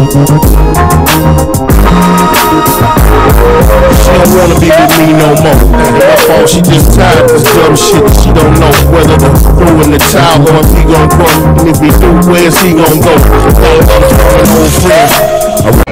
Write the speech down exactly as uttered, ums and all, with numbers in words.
She don't wanna be with me no more. My fault, she just tired of this dumb shit. She don't know whether to throw in the towel or if he gon' grow. And if he do, where's he gon' go? Old friends.